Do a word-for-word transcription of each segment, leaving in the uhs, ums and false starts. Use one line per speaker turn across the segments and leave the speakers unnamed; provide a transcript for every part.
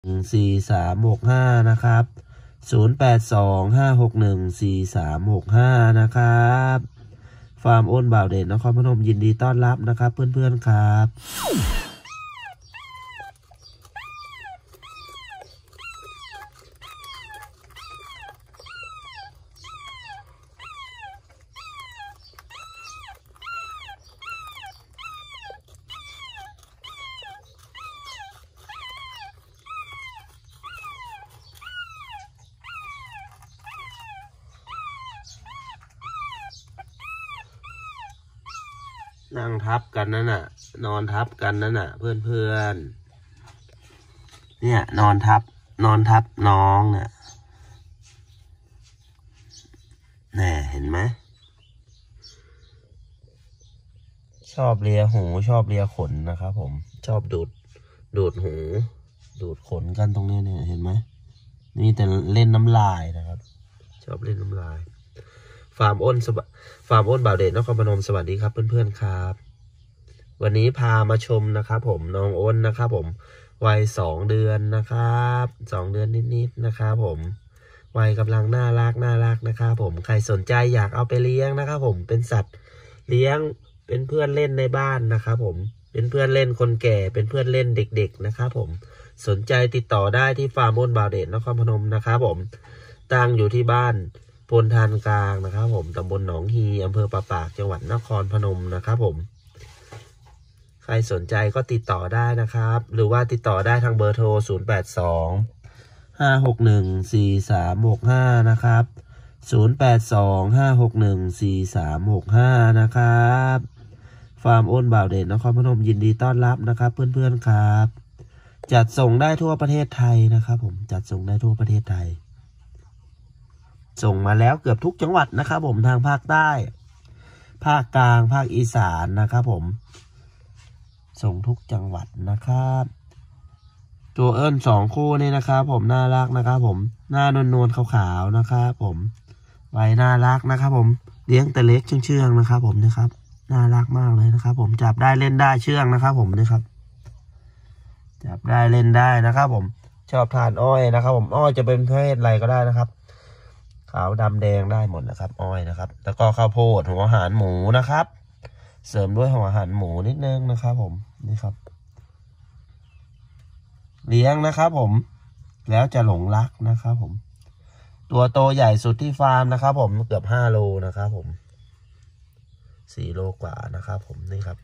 สี่สามหกห้านะครับศูนย์แปดสองห้าหกหนึ่งสี่สามหกห้านะครับฟาร์มอ้นบ่าวเด่นนครพนมยินดีต้อนรับนะครับเพื่อนๆครับนั่งทับกันนั่นน่ะนอนทับกันนั่นน่ะเพื่อนๆเนี่ยนอนทับนอนทับน้องเนี่ยแน่เห็นไหมชอบเลียหูชอบเลียขนนะครับผมชอบดูดดูดหูดูดขนกันตรงนี้เนี่ยเห็นไหมนี่แต่เล่นน้ำลายนะครับชอบเล่นน้ำลายฟาร์มอ้นฟาร์มอ้นบ่าวเด่นนครพนมสวัสดีครับเพื่อนๆครับวันนี้พามาชมนะครับผมน้องอ้นนะครับผมวัยสองเดือนนะครับสองเดือนนิดๆนะครับผมวัยกำลังน่ารักน่ารักนะครับผมใครสนใจอยากเอาไปเลี้ยงนะครับผมเป็นสัตว์เลี้ยงเป็นเพื่อนเล่นในบ้านนะครับผมเป็นเพื่อนเล่นคนแก่เป็นเพื่อนเล่นเด็กๆนะครับผมสนใจติดต่อได้ที่ฟาร์มอ้นบ่าวเด่นนครพนมนะครับผมตั้งอยู่ที่บ้านพลทานกลางนะครับผมตำบลหนองฮีอำเภอปะปากจังหวัดนครพนมนะครับผมใครสนใจก็ติดต่อได้นะครับหรือว่าติดต่อได้ทางเบอร์โทรศูนย์แปดสองห้าหกหนึ่งสี่สามหกห้านะครับศูนย์แปดสองห้าหกหนึ่งสี่สามหกห้านะครับฟาร์มอ้นบ่าวเด่นนครพนมยินดีต้อนรับนะครับเพื่อนๆครับจัดส่งได้ทั่วประเทศไทยนะครับผมจัดส่งได้ทั่วประเทศไทยส่งมาแล้วเกือบทุกจังหวัดนะครับผมทางภาคใต้ภาคกลางภาคอีสานนะครับผมส่งทุกจังหวัดนะครับตัวเอิ้นสองคู่นี่นะครับผมน่ารักนะครับผมหน้านวลๆขาวๆนะครับผมไว้น่ารักนะครับผมเลี้ยงแต่เล็กเชื่องๆนะครับผมนะครับน่ารักมากเลยนะครับผมจับได้เล่นได้เชื่องนะครับผมนะครับจับได้เล่นได้นะครับผมชอบทานอ้อยนะครับผมอ้อยจะเป็นเพศอะไรก็ได้นะครับขาวดำแดงได้หมดนะครับอ้อยนะครับแล้วก็ข้าวโพดหัวอาหารหมูนะครับเสริมด้วยหัวอาหารหมูนิดนึงนะครับผมนี่ครับเลี้ยงนะครับผมแล้วจะหลงรักนะครับผมตัวโตใหญ่สุดที่ฟาร์มนะครับผมเกือบห้าโลนะครับผมสี่โลกว่านะครับผมนี่ครับ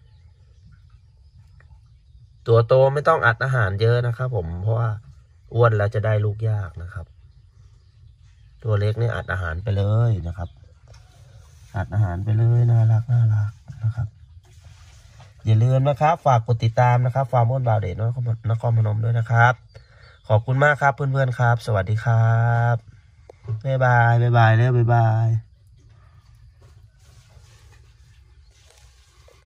ตัวโตไม่ต้องอัดอาหารเยอะนะครับผมเพราะว่าอ้วนแล้วจะได้ลูกยากนะครับตัวเล็กนี่อัดอาหารไปเลยนะครับอัดอาหารไปเลยน่ารักน่ารักนะครับอย่าลืมนะครับฝากกดติดตามนะครับฟาร์มอ้นบ่าวเด่นนครพนมด้วยนะครับขอบคุณมากครับเพื่อนๆครับสวัสดีครับบ๊ายบายบ๊ายบายแล้วบ๊ายบาย